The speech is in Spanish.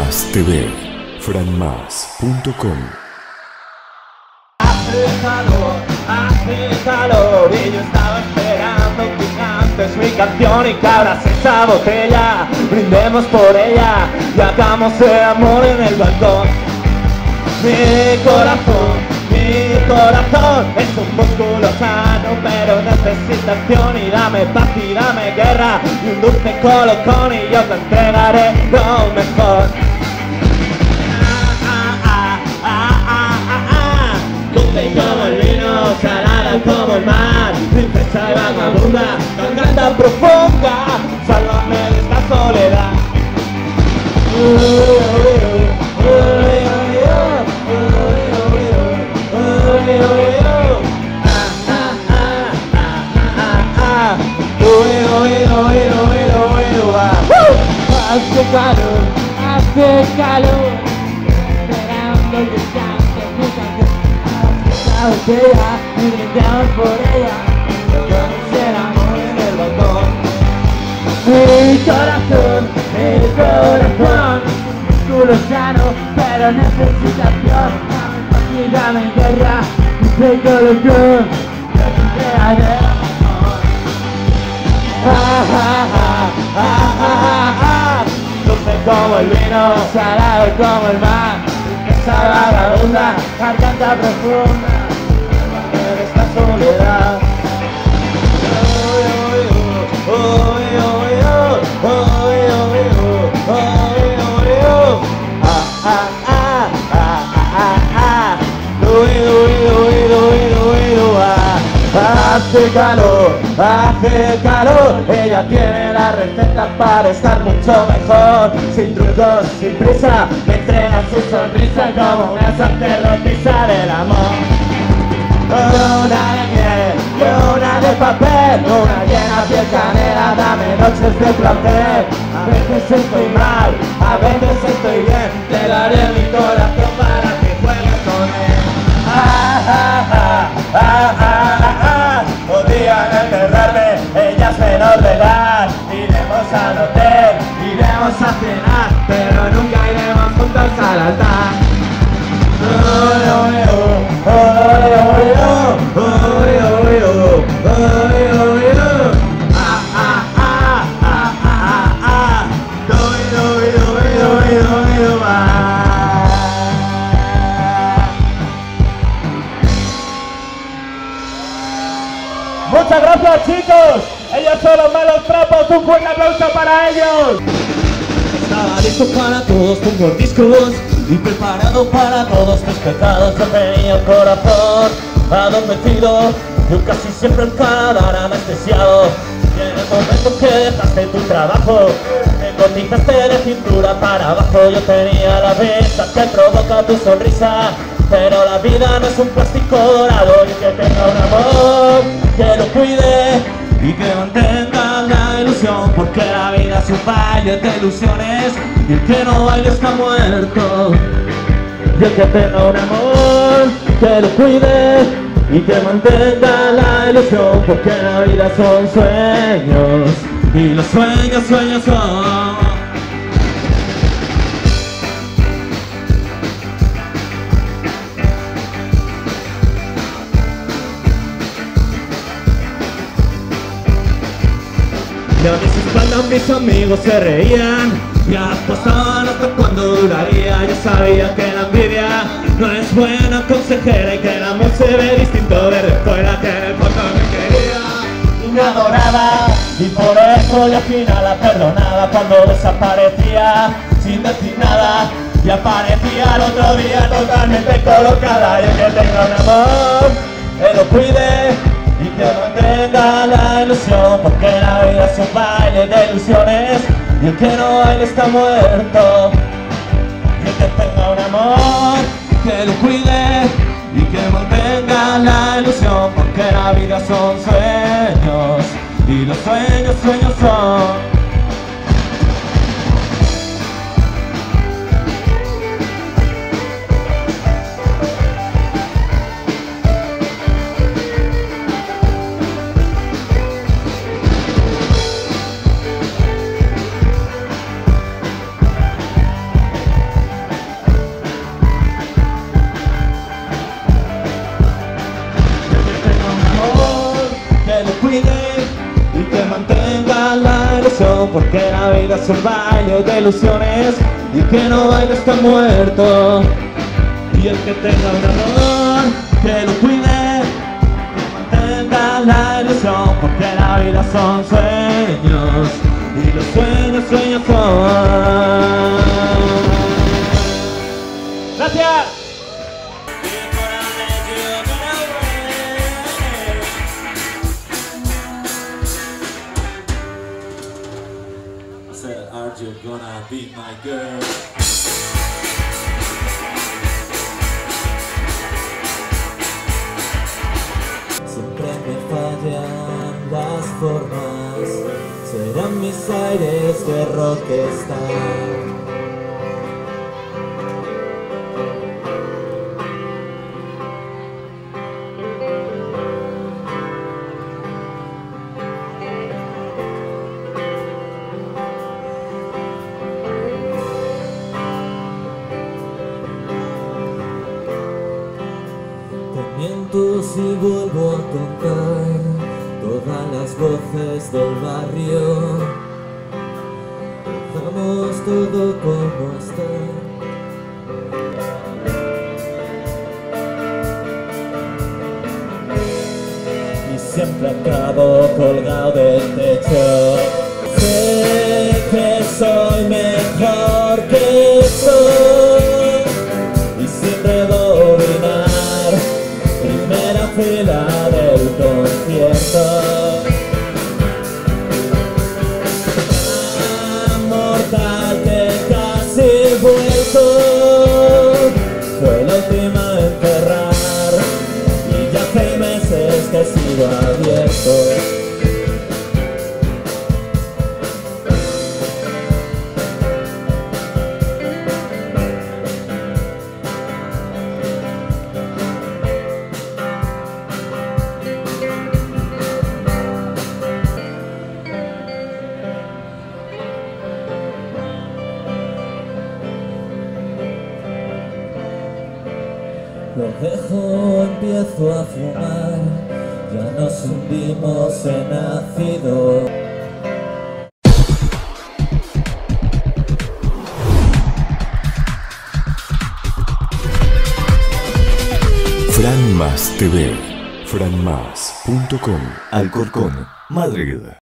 Más TV, franmas.com. Hace calor y yo estaba esperando que cantes mi canción y que abras esa botella, brindemos por ella y hagamos el amor en el balcón. Mi corazón es un músculo sano, pero necesita acción y dame paz y dame guerra y un dulce colocón y yo te entregaré lo mejor. Dulce como el vino, salada como el mar, princesa y vagabunda, tan tan profunda, sálvame de esta soledad. Hace calor, esperando que cante mi canción. La botella y brindamos por ella, hagamos el amor en el balcón. Mi corazón, músculo sano, pero necesita acción. Dame paz y dame guerra, dulce colocón, yo te entregaré lo mejor. Dulce como el vino, salado como el mar, esa vagabunda, garganta profunda, en esta soledad. Hace calor, ella tiene la receta para estar mucho mejor. Sin trucos, sin prisa, me entrega su sonrisa como una sacerdotisa del amor. Luna de miel, luna de papel, luna llena piel canela, dame noches de placer. A veces estoy mal, a veces estoy bien, te daré mi corazón para que juegues con él. Podían enterrarme, ella es menor de edad. Iremos al hotel, iremos a cenar, pero nunca iremos juntos al altar. Muchas gracias, chicos, ellos son los malos trapos, un fuerte aplauso para ellos. Estaba listo para todos tus mordiscos y preparado para todos tus pecados. Yo tenía el corazón adormecido, yo casi siempre el cadáver anestesiado. Y en el momento que dejaste tu trabajo, me cotizaste de cintura para abajo. Yo tenía la vista que provoca tu sonrisa, pero la vida no es un plástico dorado. Y que tenga un amor que lo cuide y que mantenga la ilusión, porque la vida es un baile de ilusiones y el que no baile está muerto. Y el que tenga un amor que lo cuide y que mantenga la ilusión, porque la vida son sueños y los sueños, sueños son. Y a mis espaldas mis amigos se reían y apostaban hasta cuándo duraría. Yo sabía que la envidia no es buena consejera y que el amor se ve distinto de escuela, que en el fondo me quería y me adoraba, y por eso yo al final la perdonaba cuando desaparecía sin decir nada y aparecía el otro día totalmente colocada. Y el que tenga un amor que lo cuide y que mantenga la ilusión, porque la vida es un baile de ilusiones y el que no baile está muerto. Y el que tenga un amor que lo cuide y que mantenga la ilusión, porque la vida son sueños y los sueños, sueños son. porque la vida es un baño de ilusiones y el que no baila está muerto. Y el que tenga un amor, que lo cuide, que mantenga la ilusión, porque la vida son sueños y los sueños, sueños son. Gracias. Are you gonna be my girl? Siempre me fallan las formas, serán mis aires de rockstar. Miento si vuelvo a contar todas las voces del barrio. Dejamos todo como está. Y siempre acabo colgado del techo. Sé que soy mejor que soy y sin rebobinar primera fila del concierto. Mortal que casi he vuelto, fue la última en cerrar y ya hace meses que sigo abierto. Lo dejo, empiezo a fumar, ya nos hundimos en ácido. Fran Mas TV, franmas.com, Alcorcón, Madrid.